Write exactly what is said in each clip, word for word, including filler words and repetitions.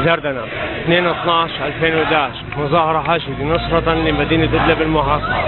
جردنة اثنين اثناشر ألفين وأحد عشر مظاهرة حشد نصرة لمدينة إدلب المحاصرة.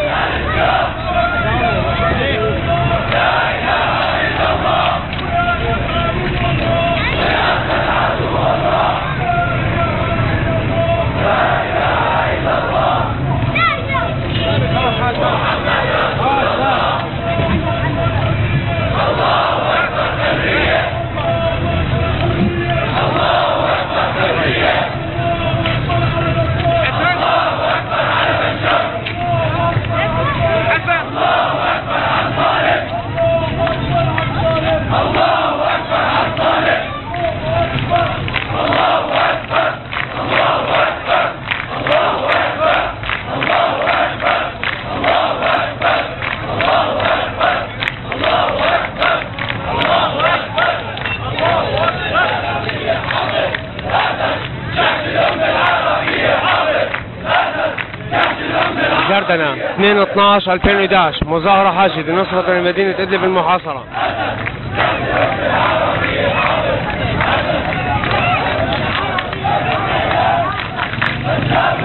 جردنة اثنين اثناشر ألفين وأحد عشر مظاهرة حشد نصرة لمدينة إدلب المحاصرة. Yeah.